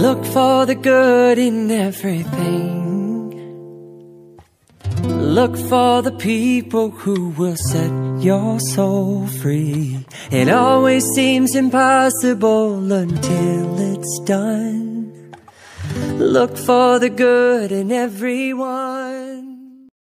Look for the good in everything. Look for the people who will set your soul free. It always seems impossible until it's done. Look for the good in everyone.